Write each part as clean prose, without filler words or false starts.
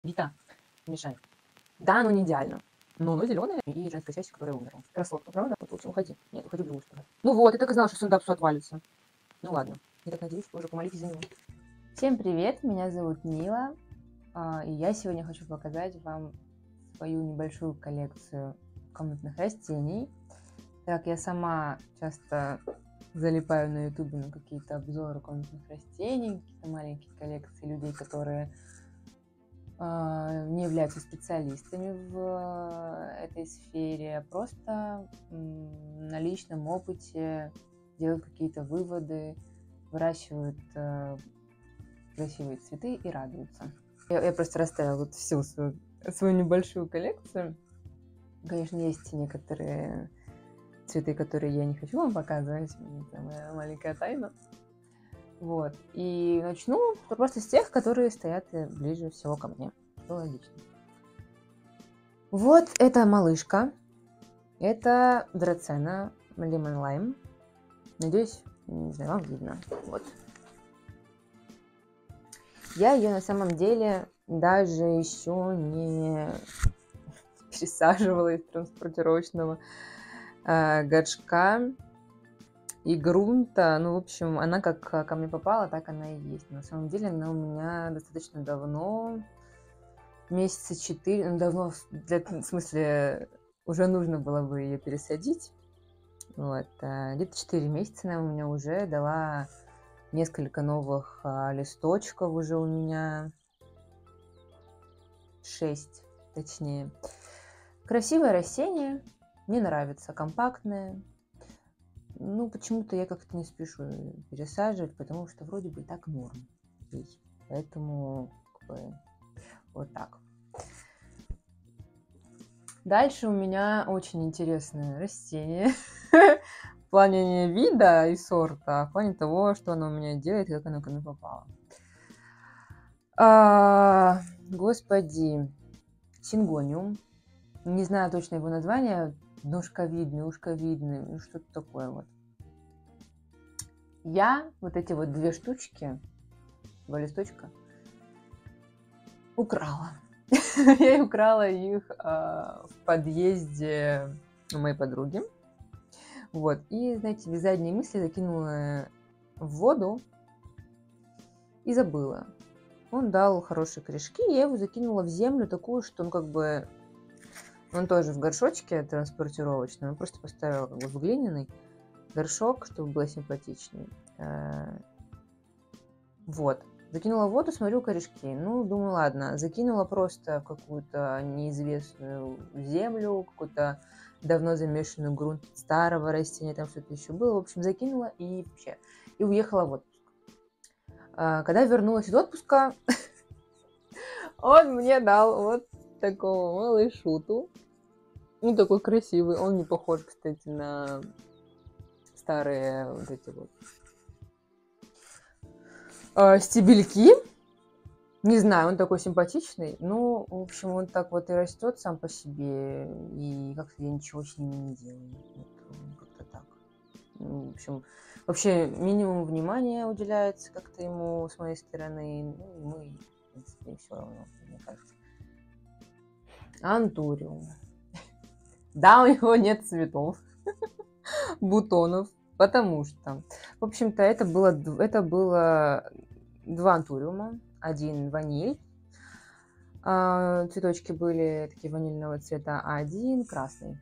Вита, мешай. Да, оно не идеально. Но оно зеленое и женская часть, которая умерла. Красотка, правда? Вот, в общем, уходи. Нет, уходи в другую сторону. Ну вот, я так и знала, что сундапсу отвалится. Ну ладно. Я так надеюсь, боже, помолитесь за него. Всем привет, меня зовут Мила, и я сегодня хочу показать вам свою небольшую коллекцию комнатных растений. Так, я сама часто залипаю на ютубе на какие-то обзоры комнатных растений, какие-то маленькие коллекции людей, которые не являются специалистами в этой сфере, а просто на личном опыте делают какие-то выводы, выращивают красивые цветы и радуются. Я просто расставила вот всю свою небольшую коллекцию. Конечно, есть некоторые цветы, которые я не хочу вам показывать. Это моя маленькая тайна. Вот. И начну просто с тех, которые стоят ближе всего ко мне. Что логично. Вот эта малышка. Это драцена Lemon Lime. Надеюсь, не знаю, вам видно. Вот. Я ее на самом деле даже еще не пересаживала из транспортировочного горшка и грунта. Ну, в общем, она как ко мне попала, так она и есть. На самом деле она у меня достаточно давно, месяца 4, ну, давно, в смысле, уже нужно было бы ее пересадить. Вот. Где-то 4 месяца она у меня уже дала несколько новых листочков уже у меня. 6, точнее. Красивое растение, мне нравится, компактное. Ну, почему-то я как-то не спешу пересаживать, потому что вроде бы и так норм ей. Поэтому как бы, вот так. Дальше у меня очень интересное растение. В плане не вида и сорта, а в плане того, что оно у меня делает и как оно ко мне попало. Господи, сингониум. Не знаю точно его название. Ножковидный, ушковидный, ну что-то такое вот. Я вот эти вот 2 штучки, 2 листочка, украла. Я украла их в подъезде у моей подруги. Вот. И, знаете, без задней мысли закинула в воду и забыла. Он дал хорошие корешки, и я его закинула в землю такую, что он как бы... Он тоже в горшочке транспортировочном. Я просто поставила как бы в глиняный горшок, чтобы было симпатичнее. Вот. Закинула в воду, смотрю корешки. Ну, думаю, ладно. Закинула просто в какую-то неизвестную землю, какой-то давно замешанный грунт старого растения, там что-то еще было. В общем, закинула и вообще. И уехала в отпуск. Когда вернулась из отпуска, он мне дал вот такого малышуту. Ну, такой красивый. Он не похож, кстати, на старые вот эти вот стебельки. Не знаю, он такой симпатичный. Ну, в общем, он так вот и растет сам по себе. И как-то я ничего с ним не делаю. Вот, как-то так. Ну, в общем, вообще минимум внимания уделяется как-то ему с моей стороны. Ну, и мы, в принципе, все равно, мне кажется. Антуриум. Да, у него нет цветов, бутонов, потому что, в общем-то, это было 2 антуриума, 1 ваниль, цветочки были такие ванильного цвета, а 1 красный.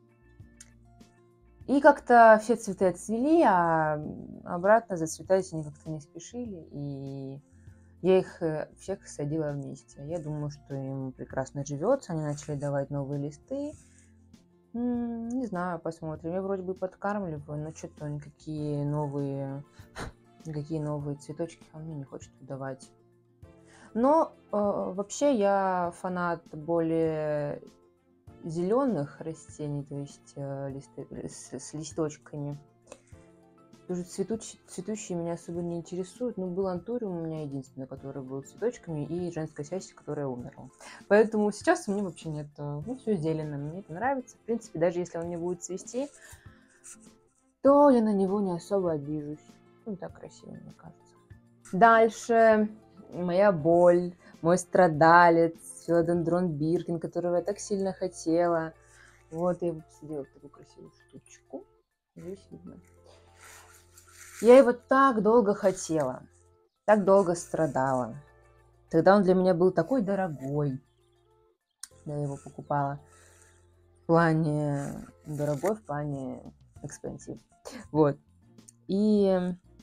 И как-то все цветы отцвели, а обратно зацветать они как-то не спешили, и я их всех садила вместе. Я думаю, что им прекрасно живется, они начали давать новые листы. Не знаю, посмотрим. Я вроде бы подкармливаю, но что-то никакие новые цветочки он мне не хочет давать. Но вообще я фанат более зеленых растений, то есть с листочками. Уже цветущие меня особо не интересуют. Но был антуриум у меня единственный, который был цветочками, и женская часть, которая умерла. Поэтому сейчас у меня вообще нет. Ну, все зелено. Мне это нравится. В принципе, даже если он не будет цвести, то я на него не особо обижусь. Он так красиво, мне кажется. Дальше моя боль, мой страдалец, филодендрон Биркин, которого я так сильно хотела. Вот я его посадила в такую красивую штучку. Здесь видно. Я его так долго хотела, так долго страдала. Тогда он для меня был такой дорогой. Я его покупала в плане дорогой, в плане экспенсив. Вот. И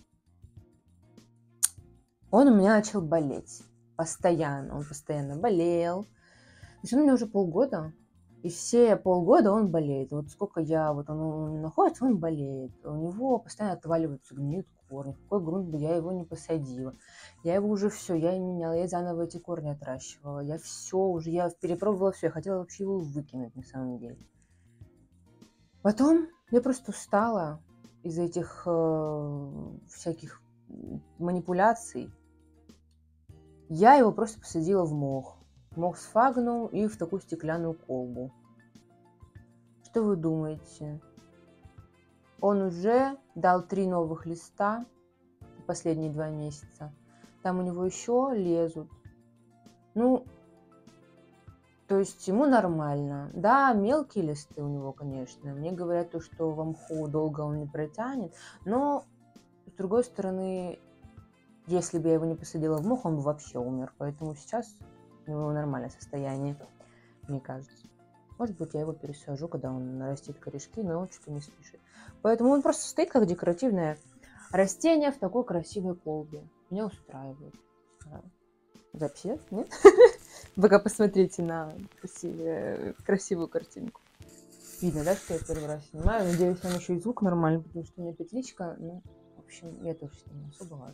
он у меня начал болеть постоянно. Он постоянно болел. То есть он у меня уже полгода. И все полгода он болеет. Вот сколько он находится, он болеет. У него постоянно отваливаются, гниют корни. В какой грунт бы я его не посадила. Я его уже все, я и меняла, я заново эти корни отращивала. Я перепробовала все. Я хотела вообще его выкинуть на самом деле. Потом я просто устала из-за этих всяких манипуляций. Я его просто посадила в мох. Мох сфагнул и в такую стеклянную колбу. Что вы думаете? Он уже дал 3 новых листа последние 2 месяца. Там у него еще лезут. Ну, то есть ему нормально. Да, мелкие листы у него, конечно. Мне говорят, что в мху долго он не протянет. Но, с другой стороны, если бы я его не посадила в мох, он бы вообще умер. Поэтому сейчас у него нормальное состояние, мне кажется. Может быть, я его пересажу, когда он нарастит корешки, но он что-то не спешит. Поэтому он просто стоит как декоративное растение в такой красивой колбе. Меня устраивает. Запись, нет? Пока посмотрите на красивую картинку. Видно, да, что я первый раз снимаю? Надеюсь, там еще и звук нормальный, потому что у меня петличка. Ну, в общем, я тоже не особо важно.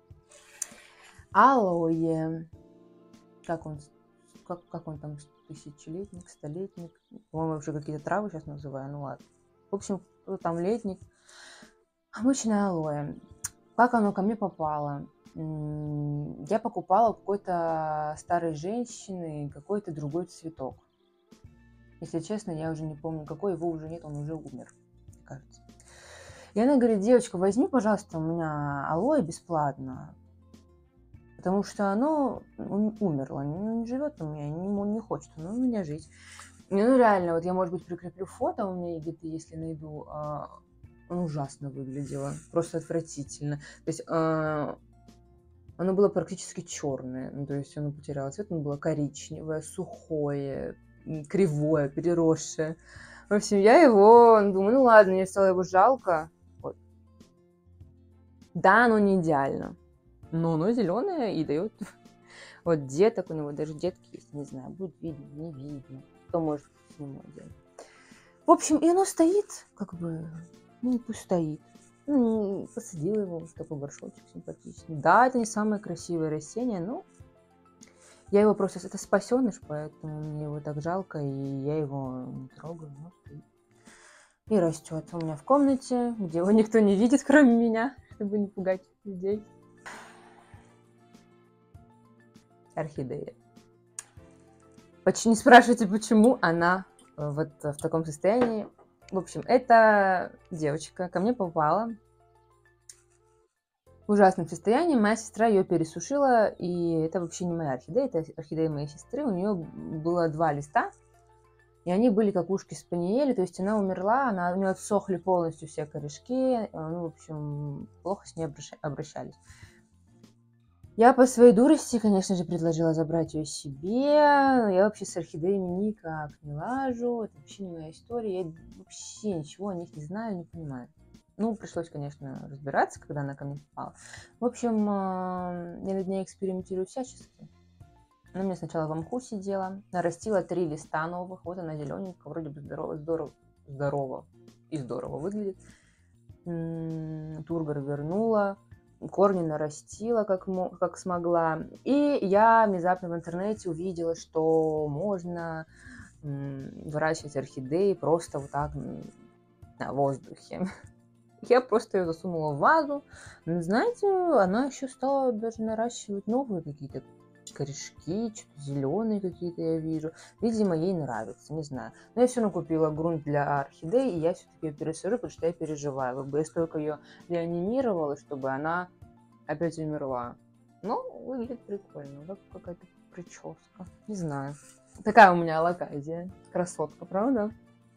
Алоэ. Как он там, тысячелетник, столетник? По-моему, вообще какие-то травы сейчас называю, ну ладно. В общем, там летник. Обычное алоэ. Как оно ко мне попало? Я покупала у какой-то старой женщины какой-то другой цветок. Если честно, я уже не помню, какой, его уже нет, он уже умер, кажется. И она говорит: девочка, возьми, пожалуйста, у меня алоэ бесплатно, потому что оно умерло, не живет у меня, не хочет оно у меня жить. Ну реально, вот я, может быть, прикреплю фото у меня где-то, если найду. Оно ужасно выглядело, просто отвратительно. То есть оно было практически черное, ну, то есть оно потеряло цвет, оно было коричневое, сухое, кривое, переросшее. В общем, я думаю, ну ладно, мне стало его жалко. Вот. Да, оно не идеально, но оно зеленое и дает вот деток у него, даже детки есть, не знаю, будет видно, не видно, кто может с ним делать. В общем, и оно стоит, как бы, ну пусть стоит. Посадила его в такой горшочек симпатичный. Да, это не самое красивое растение, но я его просто... Это спасеныш, поэтому мне его так жалко, и я его не трогаю, но стоит. И растет у меня в комнате, где его никто не видит, кроме меня, чтобы не пугать людей. Орхидея. Не спрашивайте, почему она вот в таком состоянии. В общем, эта девочка ко мне попала в ужасном состоянии. Моя сестра ее пересушила, и это вообще не моя орхидея, это орхидея моей сестры. У нее было 2 листа, и они были как ушки спаниели, то есть она умерла, у нее отсохли полностью все корешки, ну, в общем, плохо с ней обращались. Я по своей дурости, конечно же, предложила забрать ее себе. Я вообще с орхидеями никак не лажу. Это вообще не моя история. Я вообще ничего о них не знаю, не понимаю. Ну, пришлось, конечно, разбираться, когда она ко мне попала. В общем, я над ней экспериментирую всячески. Она у меня сначала в мху сидела, нарастила 3 листа новых. Вот она зелененькая, вроде бы здорово выглядит. Тургор вернула. Корни нарастила, как смогла. И я внезапно в интернете увидела, что можно выращивать орхидеи просто вот так на воздухе. Я просто ее засунула в вазу. Но, знаете, она еще стала даже наращивать новые какие-то корешки, что-то зеленые какие-то я вижу. Видимо, ей нравится, не знаю. Но я все равно купила грунт для орхидей, и я все-таки ее пересажу, потому что я переживаю. Как бы я столько ее реанимировала, чтобы она опять умерла. Но выглядит прикольно, как какая-то прическа. Не знаю. Такая у меня алаказия. Красотка, правда?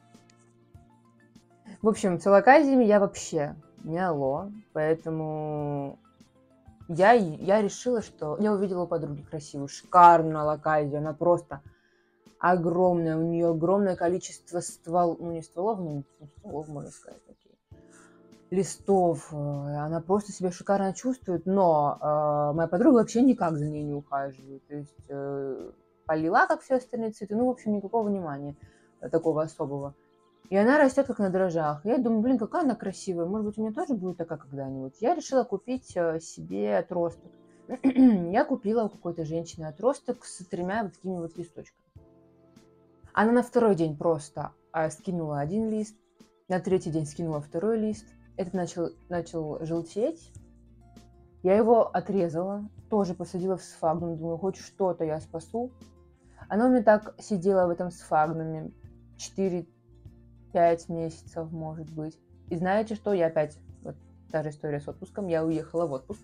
В общем, с алаказиями я вообще не алло. Поэтому я решила, что... Я увидела у подруги красивую, шикарную алаказию. Она просто огромная. У нее огромное количество стволов. Ну, не стволов, но стволов, можно сказать. Окей. Листов. Она просто себя шикарно чувствует. Но моя подруга вообще никак за ней не ухаживает. То есть полила, как все остальные цветы. Ну, в общем, никакого внимания такого особого. И она растет как на дрожжах. Я думаю, блин, какая она красивая. Может быть, у меня тоже будет такая когда-нибудь. Я решила купить себе отросток. Я купила у какой-то женщины отросток с 3 вот такими вот листочками. Она на второй день просто скинула один лист, на третий день скинула второй лист. Этот начал желтеть. Я его отрезала, тоже посадила в сфагнум. Думаю, хоть что-то я спасу. Она у меня так сидела в этом сфагнуме 4-5 месяцев, может быть. И знаете что? Я опять, вот та же история с отпуском, я уехала в отпуск.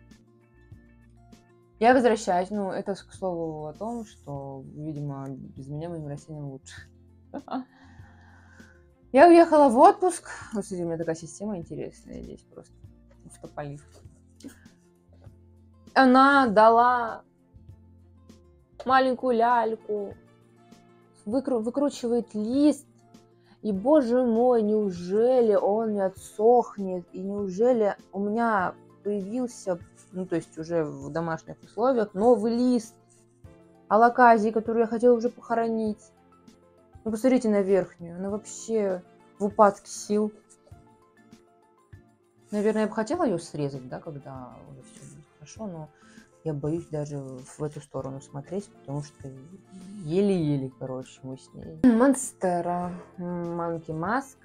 Я возвращаюсь, ну, это к слову о том, что, видимо, без меня моим растениям лучше. Я уехала в отпуск. Вот, смотрите, у меня такая система интересная здесь просто. Автополив. Она дала маленькую ляльку, выкручивает лист. И, боже мой, неужели он не отсохнет? И неужели у меня появился, ну, то есть уже в домашних условиях, новый лист алаказии, который я хотела уже похоронить. Ну, посмотрите на верхнюю. Она вообще в упадке сил. Наверное, я бы хотела ее срезать, да, когда уже все будет хорошо, но я боюсь даже в эту сторону смотреть, потому что еле-еле, короче, мы с ней. Монстера, Monkey Mask.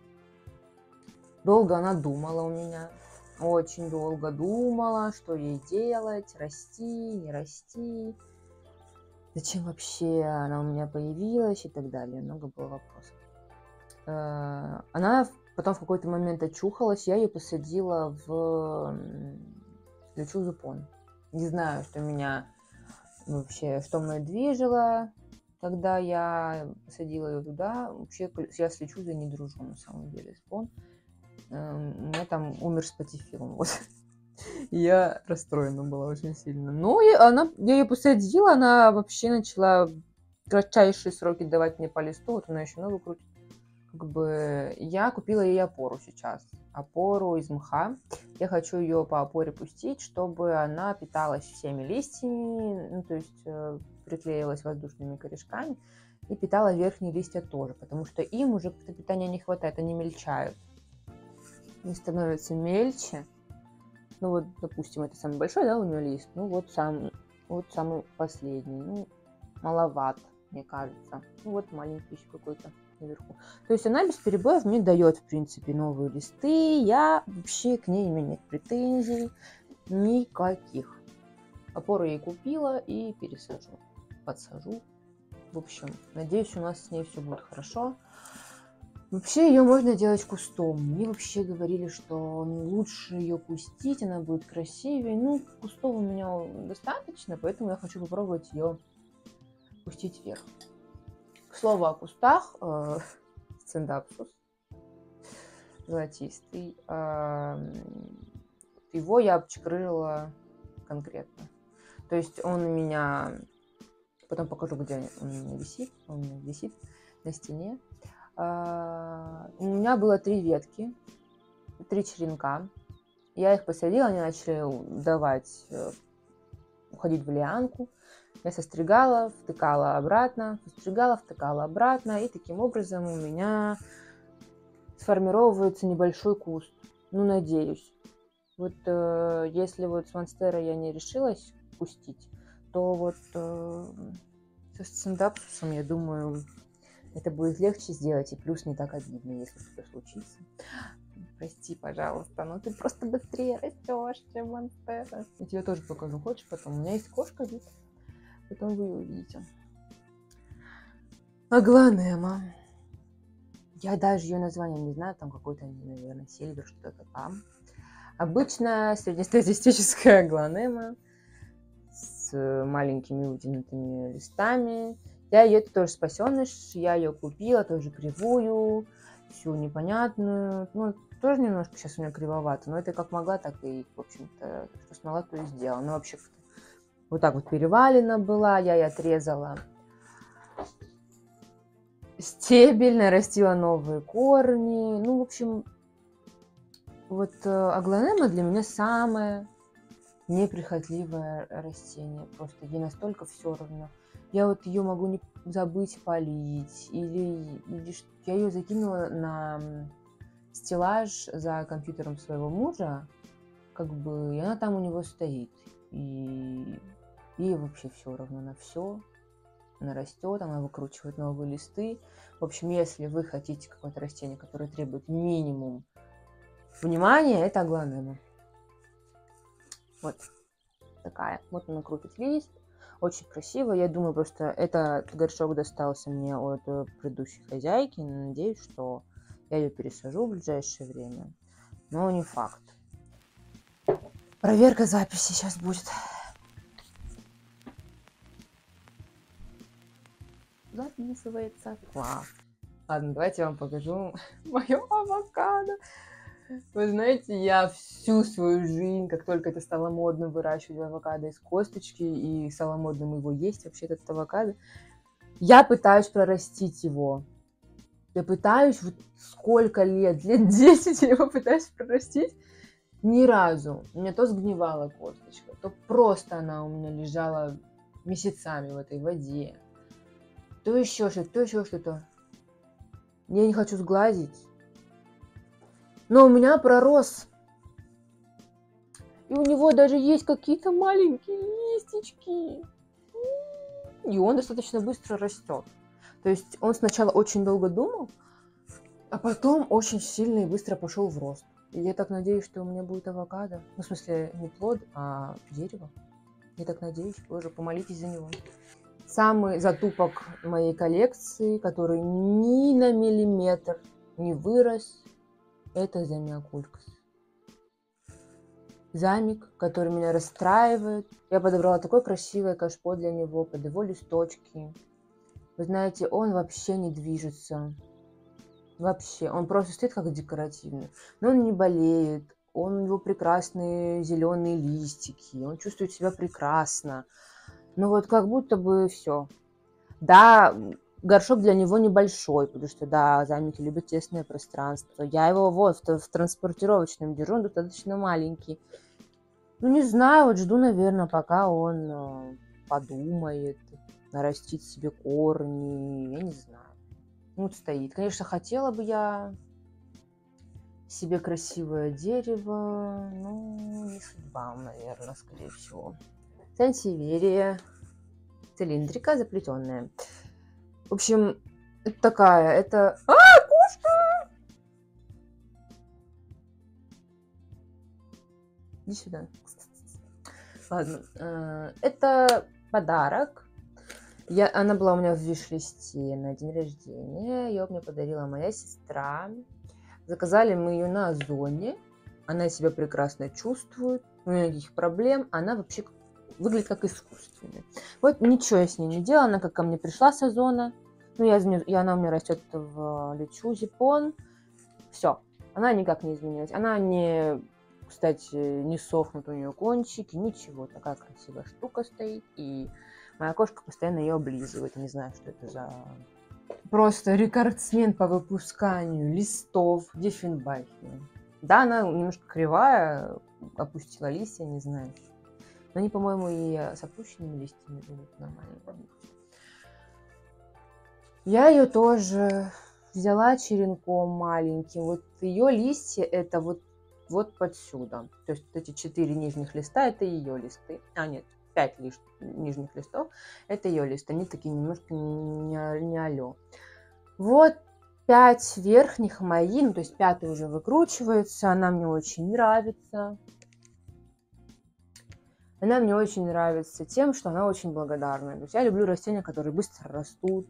Долго она думала у меня. Очень долго думала, что ей делать, расти, не расти. Зачем вообще она у меня появилась и так далее. Много было вопросов. Она потом в какой-то момент очухалась. Я ее посадила в свечу Зупон. Не знаю, что меня вообще, что мной движило, когда я посадила ее туда. Вообще я с лечузой не дружу, на самом деле, Спон. У меня там умер спатифилум. Вот. Я расстроена была очень сильно. Но я ее посадила, она вообще начала в кратчайшие сроки давать мне по листу. Вот она еще ногу крутит. Как бы я купила ей опору сейчас. Опору из мха. Я хочу ее по опоре пустить, чтобы она питалась всеми листьями, ну, то есть приклеилась воздушными корешками и питала верхние листья тоже, потому что им уже питания не хватает, они мельчают. Они становятся мельче. Ну вот, допустим, это самый большой, да, у нее лист. Ну вот самый последний. Ну, маловат, мне кажется. Ну вот маленький еще какой-то наверху. То есть она без перебоев мне дает, в принципе, новые листы. Я вообще к ней, у меня нет претензий никаких. Опору ей купила и пересажу. Подсажу. В общем, надеюсь, у нас с ней все будет хорошо. Вообще ее можно делать кустом. Мне вообще говорили, что лучше ее пустить, она будет красивее. Ну, кустов у меня достаточно, поэтому я хочу попробовать ее пустить вверх. К слову о кустах, Сцендапсус золотистый. Его я обчекрыжила конкретно. То есть он у меня... Потом покажу, где он у меня висит. Он у меня висит на стене. У меня было 3 ветки, 3 черенка. Я их посадила, они начали уходить в лианку. Я состригала, втыкала обратно, состригала, втыкала обратно. И таким образом у меня сформировывается небольшой куст. Ну, надеюсь. Вот если вот с монстерой я не решилась пустить, то вот со Сцендапсусом, я думаю... Это будет легче сделать, и плюс не так обидно, если что-то случится. Прости, пожалуйста, но ты просто быстрее растешь, чем монстера. Я тебе тоже покажу, хочешь потом? У меня есть кошка, Вит. Потом вы ее увидите. Агланема. Я даже ее название не знаю, там какой-то, наверное, сильвер, что-то там. Обычная среднестатистическая агланема с маленькими вытянутыми листами. Я ее тоже спасеныш, я ее купила, тоже кривую, всю непонятную. Ну, тоже немножко сейчас у меня кривовато, но это как могла, так и, в общем-то, что смогла, то и сделала. Ну, вообще, вот так вот перевалена была, я ей отрезала стебель, нарастила новые корни. Ну, в общем, вот аглонема для меня самое неприхотливое растение. Просто ей настолько все равно. Я вот ее могу не забыть полить, или я ее закинула на стеллаж за компьютером своего мужа, как бы, и она там у него стоит. И ей вообще все равно на все. Она растет, она выкручивает новые листы. В общем, если вы хотите какое-то растение, которое требует минимум внимания, это аглонема. Вот такая. Вот она крутит лист. Очень красиво. Я думаю, просто этот горшок достался мне от предыдущей хозяйки. Надеюсь, что я ее пересажу в ближайшее время. Но не факт. Проверка записи сейчас будет. Записывается. Класс. Ладно, давайте я вам покажу мое авокадо. Вы знаете, я всю свою жизнь, как только это стало модно выращивать авокадо из косточки, и стало модным его есть, вообще этот авокадо, я пытаюсь прорастить его. Я пытаюсь, вот сколько лет 10 я его пытаюсь прорастить. Ни разу. У меня то сгнивала косточка, то просто она у меня лежала месяцами в этой воде. То еще что-то, то еще что-то. Я не хочу сглазить. Но у меня пророс. И у него даже есть какие-то маленькие листички. И он достаточно быстро растет. То есть он сначала очень долго думал, а потом очень сильно и быстро пошел в рост. И я так надеюсь, что у меня будет авокадо. Ну, в смысле, не плод, а дерево. Я так надеюсь, тоже помолитесь за него. Самый затупок моей коллекции, который ни на миллиметр не вырос, это замиокулькас. Замик, который меня расстраивает. Я подобрала такое красивое кашпо для него, под его листочки. Вы знаете, он вообще не движется. Вообще. Он просто стоит как декоративный. Но он не болеет. У него прекрасные зеленые листики. Он чувствует себя прекрасно. Ну вот как будто бы все. Да, горшок для него небольшой, потому что, да, замки любят тесное пространство. Я его вот в транспортировочном держу, он достаточно маленький. Ну, не знаю, вот жду, наверное, пока он подумает, нарастит себе корни, я не знаю. Ну, вот стоит. Конечно, хотела бы я себе красивое дерево, но не судьба, наверное, скорее всего. Сансеверия цилиндрика заплетенная. В общем, это такая, это... кошка! Иди сюда. Ладно, это подарок. Она была у меня в виш-листе на день рождения. Ее мне подарила моя сестра. Заказали мы ее на Озоне. Она себя прекрасно чувствует. У нее никаких проблем. Она вообще выглядит как искусственная. Вот ничего я с ней не делала. Она как ко мне пришла с Озона. Ну, она у меня растет в лечузе пон. Все. Она никак не изменилась. Она не... Кстати, не сохнут у нее кончики, ничего. Такая красивая штука стоит. И моя кошка постоянно ее облизывает. Не знаю, что это за... Просто рекордсмен по выпусканию листов Диффенбахи. Да, она немножко кривая, опустила листья, не знаю. Но они, по-моему, и с опущенными листьями будут нормально. Я ее тоже взяла черенком маленьким. Вот ее листья это вот подсюда. То есть вот эти 4 нижних листа это ее листы. А, нет, 5 нижних листов это ее листы. Они такие немножко не алё. Вот 5 верхних мои, ну то есть 5 уже выкручивается. Она мне очень нравится. Она мне очень нравится тем, что она очень благодарная. То есть я люблю растения, которые быстро растут,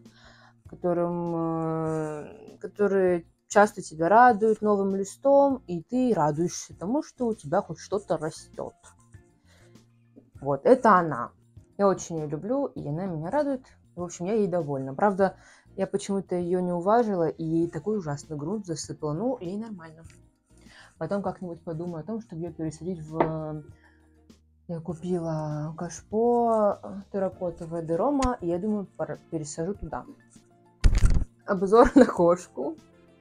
которые часто тебя радуют новым листом, и ты радуешься тому, что у тебя хоть что-то растет. Вот, это она. Я очень ее люблю, и она меня радует. В общем, я ей довольна. Правда, я почему-то ее не уважила, и ей такой ужасный грунт засыпала. Ну, ей нормально. Потом как-нибудь подумаю о том, чтобы ее пересадить в... Я купила кашпо терракотовое де Рома, и я думаю, пересажу туда. Обзор на кошку.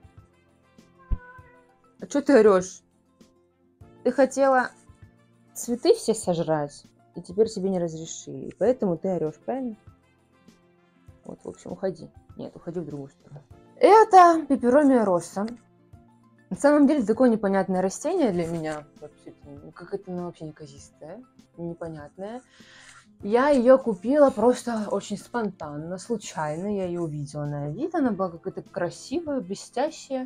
А что ты орешь? Ты хотела цветы все сожрать, и теперь тебе не разрешили. И поэтому ты орешь, правильно? Вот, в общем, уходи. Нет, уходи в другую сторону. Это пеперомия росса. На самом деле, такое непонятное растение для меня. Как это оно вообще неказистое, непонятное. Я ее купила просто очень спонтанно, случайно. Я ее увидела на Авито. Она была какая-то красивая, блестящая.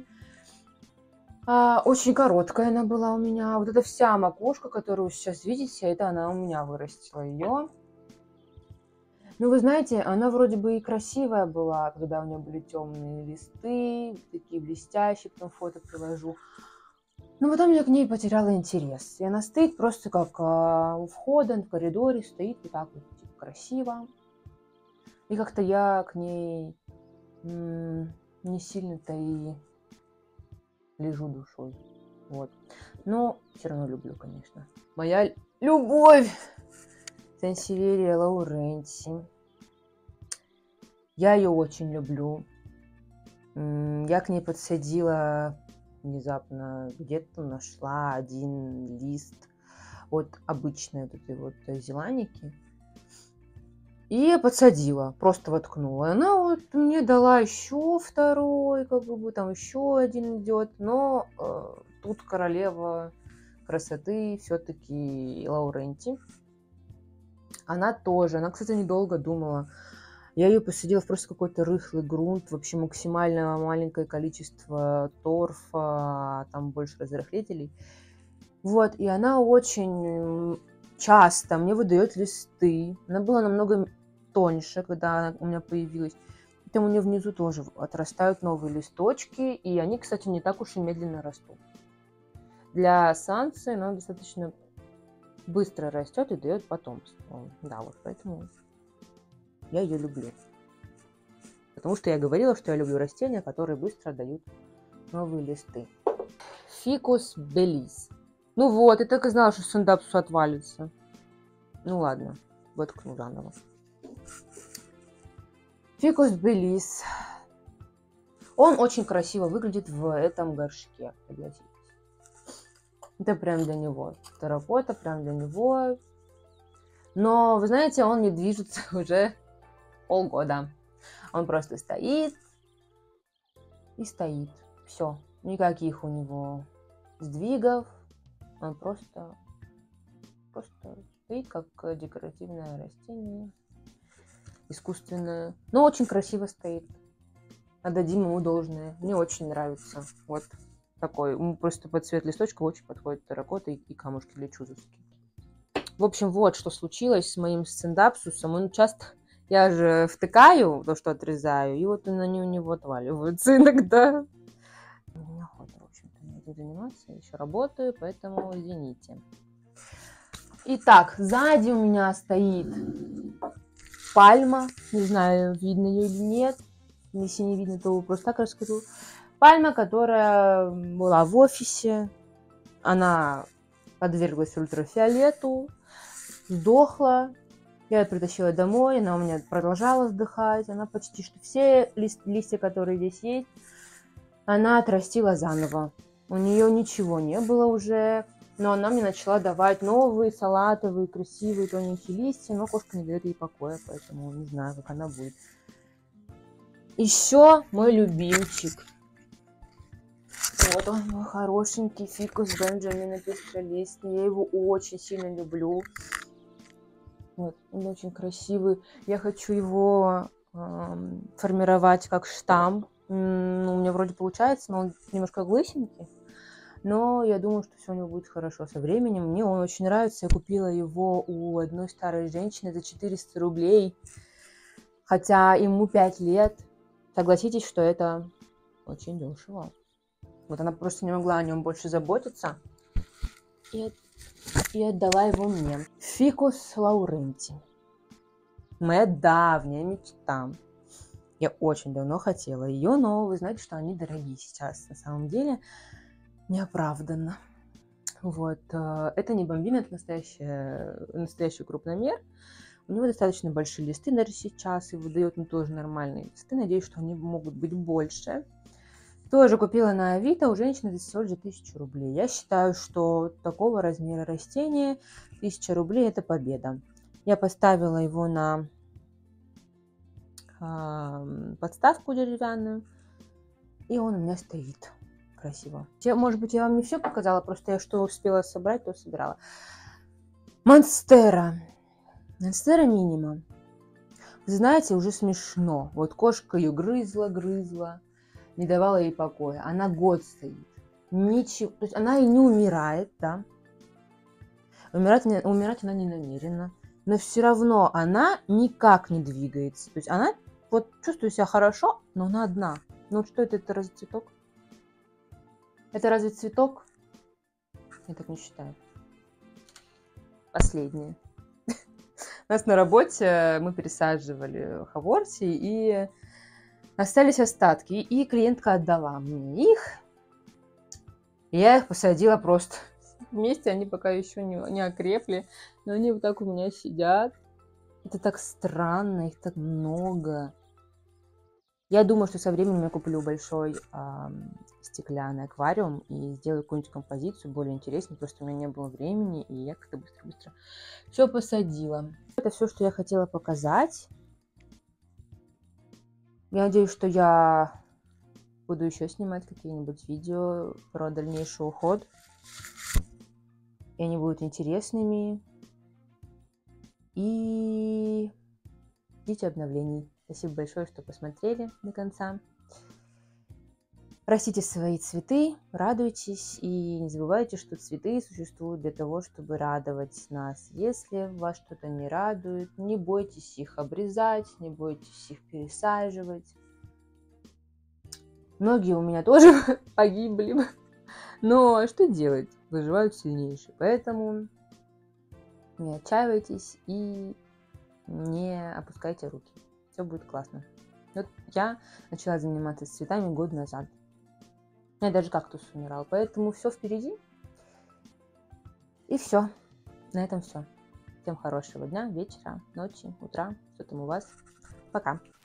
Очень короткая она была у меня. Вот эта вся макушка, которую вы сейчас видите, это она у меня вырастила ее. Ну, вы знаете, она вроде бы и красивая была, когда у нее были темные листы, такие блестящие, потом фото приложу. Но потом я к ней потеряла интерес. И она стоит просто как у входа в коридоре, стоит вот так вот, типа, красиво. И как-то я к ней не сильно-то и лежу душой. Вот. Но все равно люблю, конечно. Моя любовь! Сансеверия Лауренти. Я ее очень люблю. Я к ней подсадила внезапно, где-то нашла один лист от обычной вот этой вот зеланики. И я подсадила, просто воткнула. Она вот мне дала еще второй, как бы там еще один идет. Но тут королева красоты все-таки Лауренти. Она тоже. Она, кстати, недолго думала. Я ее посадила в просто какой-то рыхлый грунт, вообще максимально маленькое количество торфа, там больше разрыхлителей. Вот, и она очень часто мне выдает листы. Она была намного тоньше, когда она у меня появилась. Там у нее внизу тоже отрастают новые листочки, и они, кстати, не так уж и медленно растут. Для сансы она достаточно быстро растет и дает потомство. Да, вот поэтому я ее люблю. Потому что я говорила, что я люблю растения, которые быстро дают новые листы. Фикус белис. Ну вот, я так и знала, что синдапсус отвалится. Ну ладно, воткну заново. Фикус белис. Он очень красиво выглядит в этом горшке, согласитесь. Это прям для него. Терракота прям для него. Но, вы знаете, он не движется уже полгода. Он просто стоит и стоит. Все. Никаких у него сдвигов. Он просто стоит, как декоративное растение. Искусственное. Но очень красиво стоит. Отдадим ему должное. Мне очень нравится. Вот такой. Просто под цвет листочка очень подходит терракота и камушки для чузовски. В общем, вот что случилось с моим сциндапсусом. Он часто... Я же втыкаю то, что отрезаю, и вот они у него отваливаются иногда. Неохота, в общем-то, этим заниматься. Я еще работаю, поэтому извините. Итак, сзади у меня стоит пальма. Не знаю, видно ее или нет. Если не видно, то просто так расскажу. Пальма, которая была в офисе. Она подверглась ультрафиолету, сдохла. Я ее притащила домой, она у меня продолжала вздыхать. Она почти что все листья, которые здесь есть, она отрастила заново. У нее ничего не было уже, но она мне начала давать новые салатовые, красивые, тоненькие листья, но кошка не дает ей покоя, поэтому не знаю, как она будет. Еще мой любимчик. Вот он, мой хорошенький фикус Бенджамина пестролистный. Я его очень сильно люблю. Вот, он очень красивый. Я хочу его формировать как штамм. Ну, у меня вроде получается, но он немножко лысенький. Но я думаю, что все у него будет хорошо со временем. Мне он очень нравится. Я купила его у одной старой женщины за 400 рублей. Хотя ему 5 лет. Согласитесь, что это очень дешево. Вот она просто не могла о нем больше заботиться. И отдала его мне. Фикус Лауренти. Моя давняя мечта. Я очень давно хотела ее, но вы знаете, что они дорогие сейчас. На самом деле неоправданно. Вот. Это не бомбина, это настоящий крупномер. У него достаточно большие листы даже сейчас, и выдает он тоже нормальные листы. Надеюсь, что они могут быть больше. Тоже купила на Авито у женщины всего лишь за 1000 рублей. Я считаю, что такого размера растения 1000 рублей – это победа. Я поставила его на подставку деревянную, и он у меня стоит красиво. Может быть, я вам не все показала, просто я что успела собрать, то собирала. Монстера. Монстера минима. Вы знаете, уже смешно. Вот кошка ее грызла, не давала ей покоя. Она год стоит. Ничего. То есть она и не умирает, да. Умирать она не намерена. Но все равно она никак не двигается. То есть она вот чувствует себя хорошо, но она одна. Ну вот что это? Это разве цветок? Это разве цветок? Я так не считаю. Последнее. У нас на работе мы пересаживали хаворти, и остались остатки. И клиентка отдала мне их. Я их посадила просто вместе. Они пока еще не окрепли. Но они вот так у меня сидят. Это так странно, их так много. Я думаю, что со временем я куплю большой стеклянный аквариум и сделаю какую-нибудь композицию более интересную. Просто у меня не было времени, и я как-то быстро-быстро все посадила. Это все, что я хотела показать. Я надеюсь, что я буду еще снимать какие-нибудь видео про дальнейший уход. И они будут интересными. И ждите обновлений. Спасибо большое, что посмотрели до конца. Растите свои цветы, радуйтесь и не забывайте, что цветы существуют для того, чтобы радовать нас. Если вас что-то не радует, не бойтесь их обрезать, не бойтесь их пересаживать. Многие у меня тоже погибли, но что делать? Выживают сильнейшие, поэтому не отчаивайтесь и не опускайте руки. Все будет классно. Вот я начала заниматься цветами год назад. У меня даже кактус умирал, поэтому все впереди. И все. На этом все. Всем хорошего дня, вечера, ночи, утра, что там у вас. Пока.